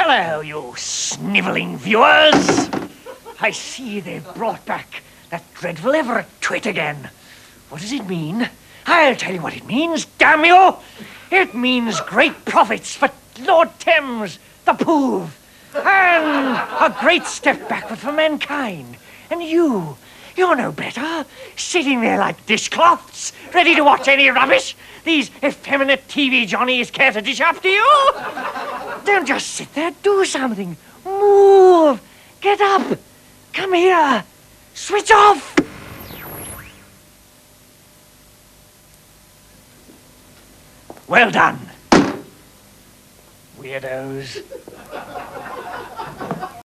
Hello, you snivelling viewers. I see they've brought back that dreadful Everett twit again. What does it mean? I'll tell you what it means, damn you! It means great profits for Lord Thames, the Poov, and a great step backward for mankind. And you're no better, sitting there like dishcloths, ready to watch any rubbish these effeminate TV Johnnies care to dish up to you. Don't just sit there, do something. Move, get up, come here, switch off. Well done, weirdos.